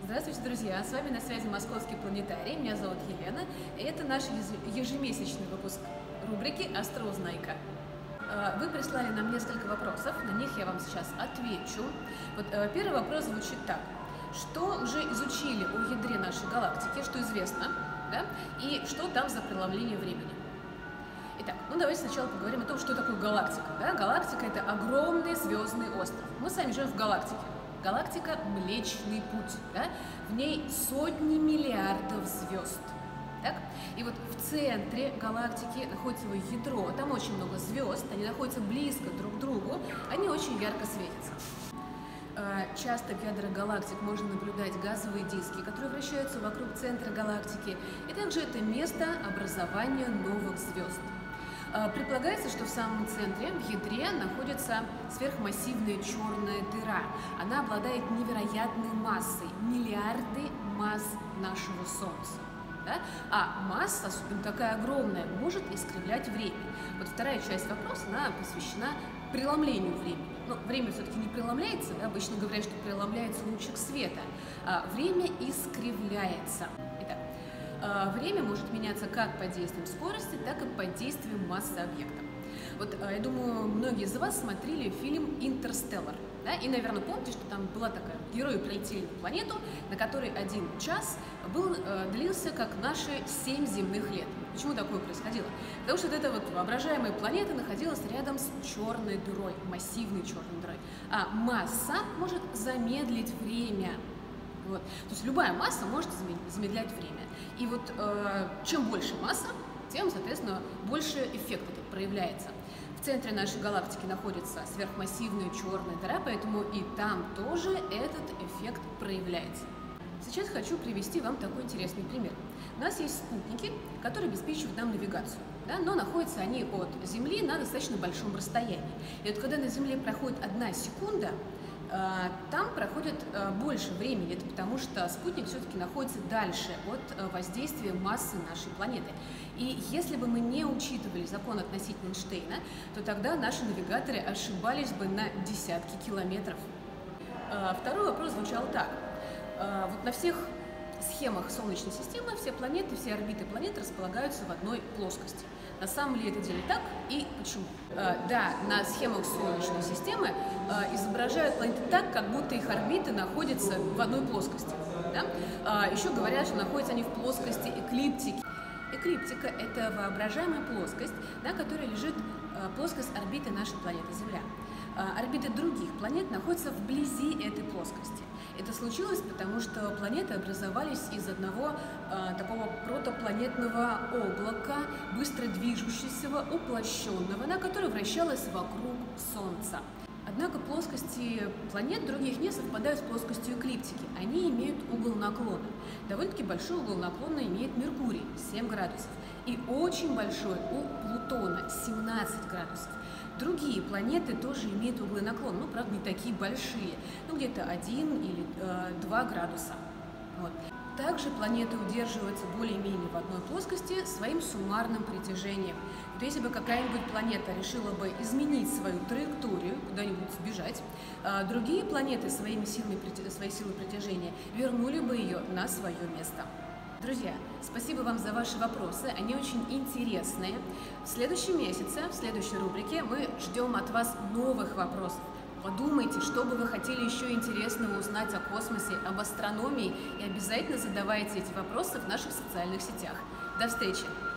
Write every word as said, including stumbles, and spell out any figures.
Здравствуйте, друзья! С вами на связи Московский планетарий. Меня зовут Елена. И это наш ежемесячный выпуск рубрики «Астрознайка». Вы прислали нам несколько вопросов, на них я вам сейчас отвечу. Вот первый вопрос звучит так. Что уже изучили о ядре нашей галактики, что известно, да? И что там за преломление времени? Итак, ну давайте сначала поговорим о том, что такое галактика. Да? Галактика – это огромный звездный остров. Мы с вами живем в галактике. Галактика – Млечный Путь. Да? В ней сотни миллиардов звезд. Так? И вот в центре галактики находится его ядро. Там очень много звезд, они находятся близко друг к другу, они очень ярко светятся. Часто в ядрах галактик можно наблюдать газовые диски, которые вращаются вокруг центра галактики. И также это место образования новых звезд. Предполагается, что в самом центре, в ядре, находится сверхмассивная черная дыра. Она обладает невероятной массой, миллиарды масс нашего Солнца. Да? А масса, особенно такая огромная, может искривлять время. Вот вторая часть вопроса, она посвящена преломлению времени. Но время все-таки не преломляется, да? Обычно говорят, что преломляется лучик света, а время искривляется. Итак, время может меняться как под действием скорости, так и под действием массы объекта. Вот, я думаю, многие из вас смотрели фильм «Интерстеллар». Да? И, наверное, помните, что там была такая, герои прилетели на планету, на которой один час был, э, длился как наши семь земных лет. Почему такое происходило? Потому что вот эта вот воображаемая планета находилась рядом с черной дырой, массивной черной дырой. А масса может замедлить время. Вот. То есть любая масса может замедлять время. И вот э, чем больше масса, тем, соответственно, больше эффект этот проявляется. В центре нашей галактики находится сверхмассивная черная дыра, поэтому и там тоже этот эффект проявляется. Сейчас хочу привести вам такой интересный пример. У нас есть спутники, которые обеспечивают нам навигацию, да, но находятся они от Земли на достаточно большом расстоянии. И вот когда на Земле проходит одна секунда, там проходит больше времени, это потому что спутник все-таки находится дальше от воздействия массы нашей планеты. И если бы мы не учитывали закон относительно Эйнштейна, то тогда наши навигаторы ошибались бы на десятки километров. Второй вопрос звучал так. Вот на всех схемах Солнечной системы все планеты, все орбиты планет располагаются в одной плоскости. На самом деле это деле так и почему? Да, на схемах Солнечной системы изображают планеты так, как будто их орбиты находятся в одной плоскости. Да? Еще говорят, что находятся они в плоскости эклиптики. Эклиптика – это воображаемая плоскость, на которой лежит плоскость орбиты нашей планеты Земля. Орбиты других планет находятся вблизи этой плоскости. Это случилось потому, что планеты образовались из одного э, такого протопланетного облака, быстро движущегося, уплощенного, на которое вращалось вокруг Солнца. Однако плоскости планет других не совпадают с плоскостью эклиптики. Они имеют угол наклона. Довольно-таки большой угол наклона имеет Меркурий – семь градусов. И очень большой у Плутона – семнадцать градусов. Другие планеты тоже имеют углы наклона, но, правда, не такие большие, ну, где-то один или э, два градуса. Вот. Также планеты удерживаются более-менее в одной плоскости своим суммарным притяжением. То если бы какая-нибудь планета решила бы изменить свою траекторию, куда-нибудь сбежать, э, другие планеты своими силами, своей силой притяжения вернули бы ее на свое место. Друзья, спасибо вам за ваши вопросы, они очень интересные. В следующем месяце, в следующей рубрике мы ждем от вас новых вопросов. Подумайте, что бы вы хотели еще интересного узнать о космосе, об астрономии, и обязательно задавайте эти вопросы в наших социальных сетях. До встречи!